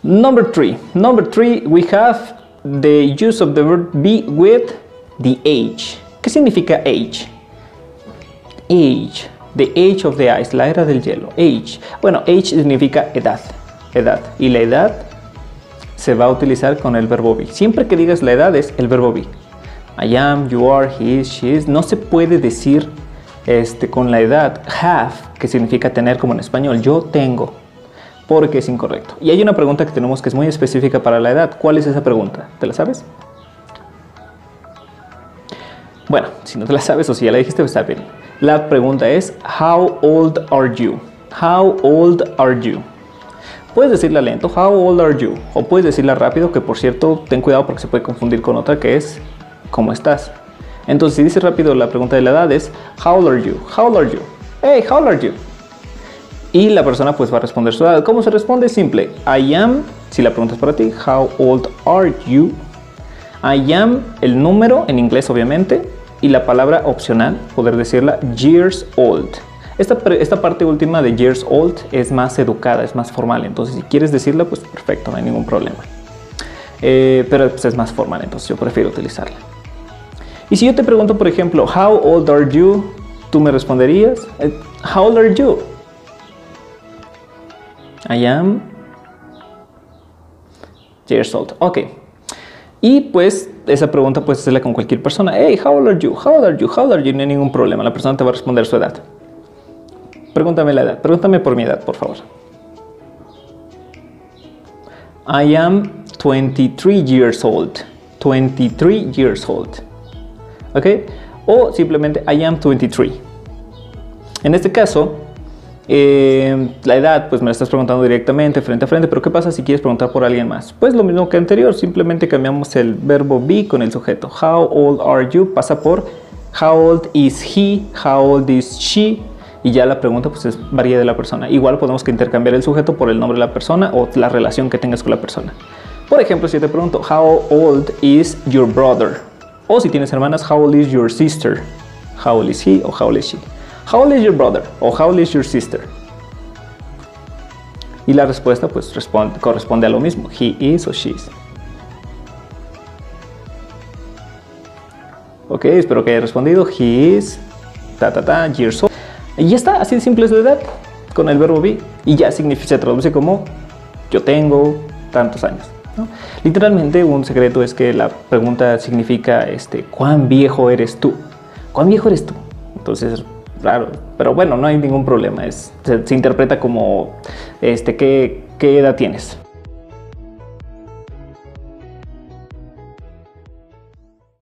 Number three, we have the use of the verb be with the age. ¿Qué significa age? Age, the age of the ice, la era del hielo. Age. Bueno, age significa edad. Y la edad se va a utilizar con el verbo be. Siempre que digas la edad es el verbo be. I am, you are, he is, she is. No se puede decir con la edad have, que significa tener como en español. Yo tengo. Porque es incorrecto. Y hay una pregunta que tenemos que es muy específica para la edad. ¿Cuál es esa pregunta? ¿Te la sabes? Bueno, si no te la sabes o si ya la dijiste, pues está bien. La pregunta es, how old are you? How old are you? Puedes decirla lento, how old are you? O puedes decirla rápido, que por cierto, ten cuidado porque se puede confundir con otra que es, ¿cómo estás? Entonces, si dices rápido la pregunta de la edad es, how old are you? How old are you? Hey, how old are you? Y la persona pues va a responder su edad. ¿Cómo se responde? Simple. I am, si la pregunta es para ti, how old are you? I am, el número, en inglés obviamente, y la palabra opcional, poder decirla, years old. Esta parte última de years old es más educada, es más formal. Entonces, si quieres decirla, pues perfecto, no hay ningún problema. Pero pues, es más formal, entonces yo prefiero utilizarla. Y si yo te pregunto, por ejemplo, how old are you? ¿Tú me responderías? How old are you? I am years old. Ok. Y pues esa pregunta puedes hacerla con cualquier persona. Hey, how old are you? How old are you? How old are you? No hay ningún problema. La persona te va a responder su edad. Pregúntame la edad. Pregúntame por mi edad, por favor. I am 23 years old. 23 years old. Ok. O simplemente I am 23. En este caso, la edad, pues me la estás preguntando directamente, frente a frente, pero ¿qué pasa si quieres preguntar por alguien más? Pues lo mismo que anterior, simplemente cambiamos el verbo be con el sujeto. How old are you? Pasa por how old is he, how old is she, y ya la pregunta pues varía de la persona. Igual podemos intercambiar el sujeto por el nombre de la persona o la relación que tengas con la persona. Por ejemplo, si yo te pregunto, how old is your brother? O si tienes hermanas, how old is your sister? How old is he o how old is she? How old is your brother? O how old is your sister? Y la respuesta pues corresponde a lo mismo. He is o she is. Ok, espero que haya respondido. He is, years old. Y ya está, así de simple es la edad con el verbo be. Y ya se traduce como yo tengo tantos años, ¿no? Literalmente un secreto es que la pregunta significa ¿cuán viejo eres tú? ¿Cuán viejo eres tú? Entonces, claro, pero bueno, no hay ningún problema. Se interpreta como ¿qué edad tienes?